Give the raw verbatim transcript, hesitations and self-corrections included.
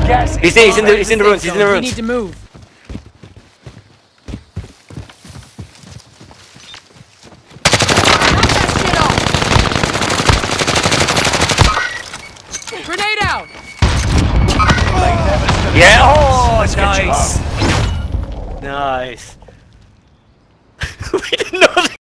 Gas He's in, he's in the, he's in the ruins, he's in the We ruins. need to move. Grenade out! Yeah, oh, Let's get you nice. home. Nice. We didn't know